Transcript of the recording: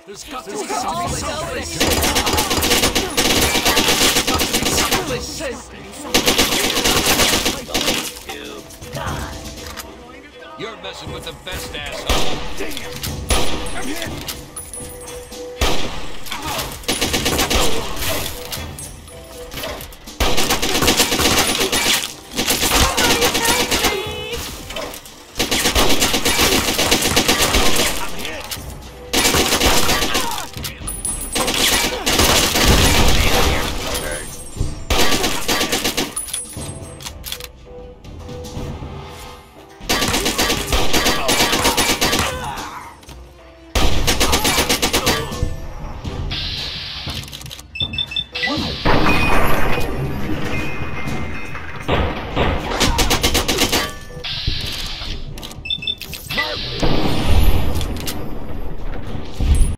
There's got to be You're messing with the best asshole. Damn! I'm hit!